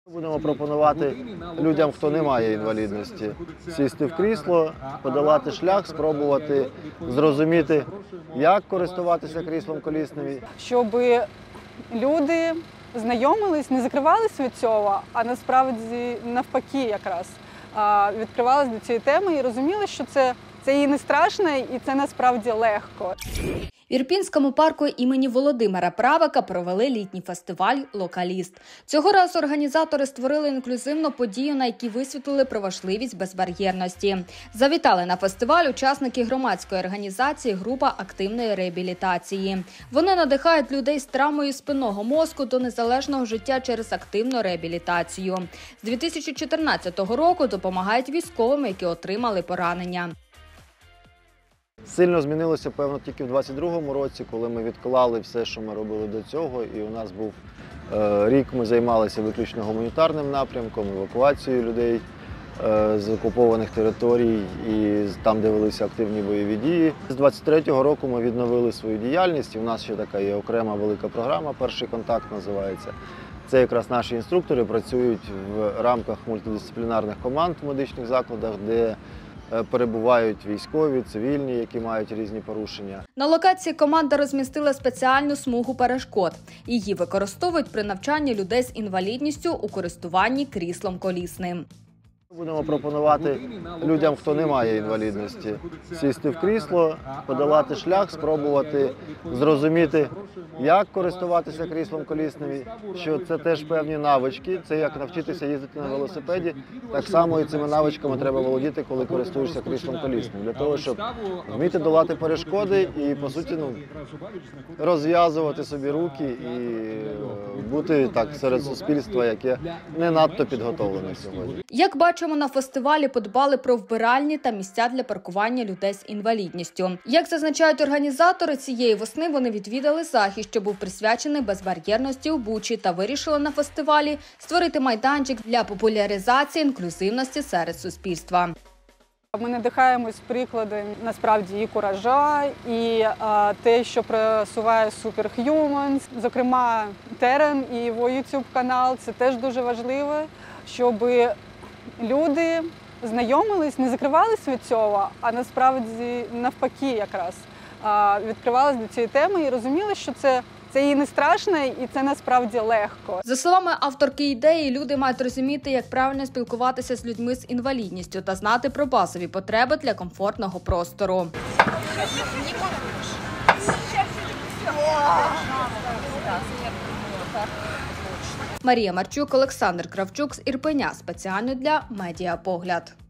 Будемо пропонувати людям, хто не має інвалідності, сісти в крісло, подолати шлях, спробувати зрозуміти, як користуватися кріслом колісним. Щоб люди знайомились, не закривались від цього, а насправді навпаки якраз відкривались до цієї теми і розуміли, що це їй не страшно і це насправді легко. В Ірпінському парку імені Володимира Правика провели літній фестиваль «Локаліст». Цього разу організатори створили інклюзивну подію, на якій висвітлили про важливість безбар'єрності. Завітали на фестиваль учасники громадської організації «Група активної реабілітації». Вони надихають людей з травмою спинного мозку до незалежного життя через активну реабілітацію. З 2014 року допомагають військовим, які отримали поранення. Сильно змінилося, певно, тільки в 2022 році, коли ми відклали все, що ми робили до цього. І у нас був рік, ми займалися виключно гуманітарним напрямком, евакуацією людей з окупованих територій і там, де велися активні бойові дії. З 2023 року ми відновили свою діяльність, і у нас ще така є окрема велика програма «Перший контакт» називається. Це якраз наші інструктори працюють в рамках мультидисциплінарних команд в медичних закладах, де перебувають військові, цивільні, які мають різні порушення. На локації команда розмістила спеціальну смугу перешкод. Її використовують при навчанні людей з інвалідністю у користуванні кріслом колісним. Будемо пропонувати людям, хто не має інвалідності, сісти в крісло, подолати шлях, спробувати зрозуміти, як користуватися кріслом колісним, що це теж певні навички, це як навчитися їздити на велосипеді, так само і цими навичками треба володіти, коли користуєшся кріслом колісним, для того, щоб вміти долати перешкоди і, по суті, розв'язувати собі руки і бути так серед суспільства, яке не надто підготовлене сьогодні. Як бачимо, на фестивалі подбали про вбиральні та місця для паркування людей з інвалідністю. Як зазначають організатори, цієї весни вони відвідали захід, що був присвячений безбар'єрності у Бучі, та вирішили на фестивалі створити майданчик для популяризації інклюзивності серед суспільства. Ми надихаємось прикладом, насправді, і куража, і те, що просуває Superhumans. Зокрема, Терен і його YouTube-канал – це теж дуже важливо, щоб люди знайомились, не закривались від цього, а насправді навпаки якраз відкривались до цієї теми і розуміли, що це їй не страшно і це насправді легко. За словами авторки ідеї, люди мають розуміти, як правильно спілкуватися з людьми з інвалідністю та знати про базові потреби для комфортного простору. Марія Марчук, Олександр Кравчук з Ірпеня. Спеціально для Медіапогляд.